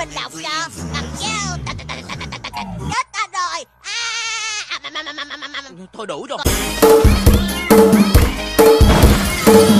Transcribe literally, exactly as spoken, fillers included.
em đọc cho. Cầm dao. Chết ta rồi. À, Thôi đủ rồi.